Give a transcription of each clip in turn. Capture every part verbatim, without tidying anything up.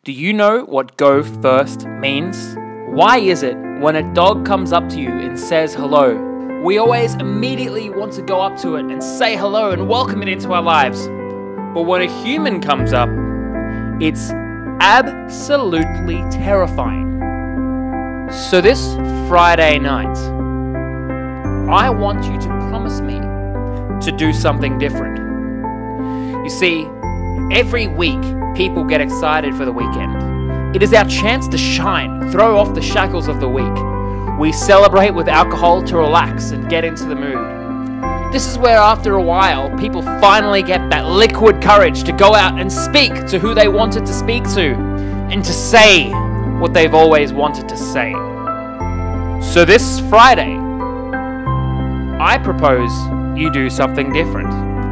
Do you know what go first means? Why is it when a dog comes up to you and says hello, we always immediately want to go up to it and say hello and welcome it into our lives? But when a human comes up, it's absolutely terrifying. So this Friday night, I want you to promise me to do something different. You see, every week people get excited for the weekend. It is our chance to shine, throw off the shackles of the week. We celebrate with alcohol to relax and get into the mood. This is where after a while, people finally get that liquid courage to go out and speak to who they wanted to speak to and to say what they've always wanted to say. So this Friday, I propose you do something different.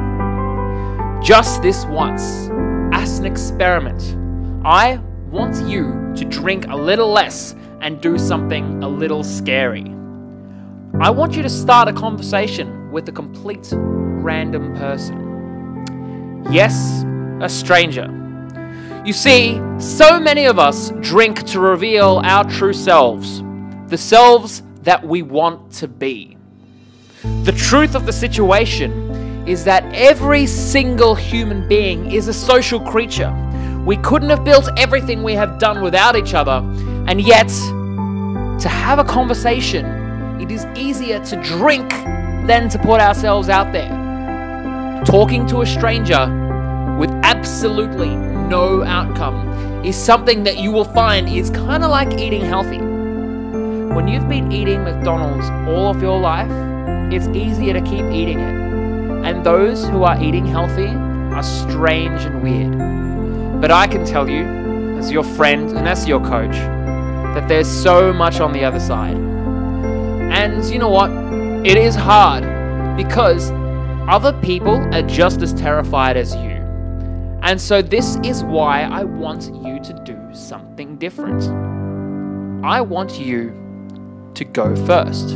Just this once, as an experiment, I want you to drink a little less and do something a little scary. I want you to start a conversation with a complete random person. Yes, a stranger. You see, so many of us drink to reveal our true selves, the selves that we want to be. The truth of the situation is that every single human being is a social creature. We couldn't have built everything we have done without each other, and yet, to have a conversation, it is easier to drink than to put ourselves out there. Talking to a stranger with absolutely no outcome is something that you will find is kind of like eating healthy. When you've been eating McDonald's all of your life, it's easier to keep eating it. And those who are eating healthy are strange and weird. But I can tell you, as your friend and as your coach, that there's so much on the other side. And you know what? It is hard because other people are just as terrified as you. And so this is why I want you to do something different. I want you to go first.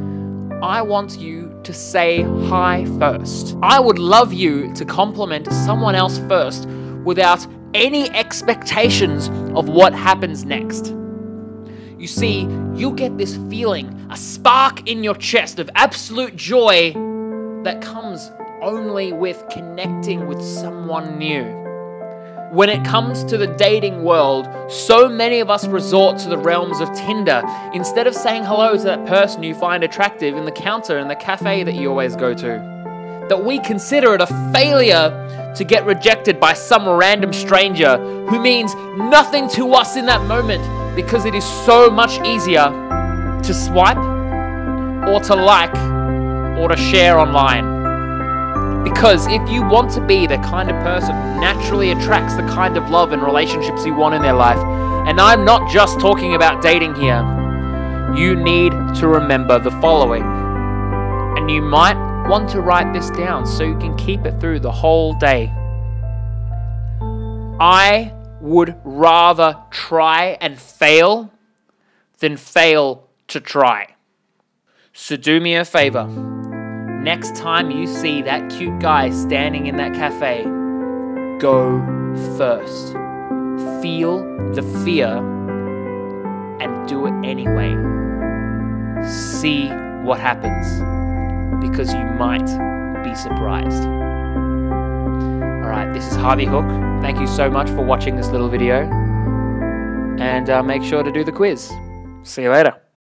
I want you to say hi first. I would love you to compliment someone else first without any expectations of what happens next. You see, you'll get this feeling, a spark in your chest of absolute joy that comes only with connecting with someone new. When it comes to the dating world, so many of us resort to the realms of Tinder instead of saying hello to that person you find attractive in the counter in the cafe that you always go to. That we consider it a failure to get rejected by some random stranger who means nothing to us in that moment because it is so much easier to swipe or to like or to share online. Because if you want to be the kind of person who naturally attracts the kind of love and relationships you want in their life, and I'm not just talking about dating here, you need to remember the following. And you might want to write this down so you can keep it through the whole day. I would rather try and fail than fail to try. So do me a favor. Next time you see that cute guy standing in that cafe, go first. Feel the fear and do it anyway. See what happens, because you might be surprised. Alright, this is Harvey Hook. Thank you so much for watching this little video. And uh, make sure to do the quiz. See you later.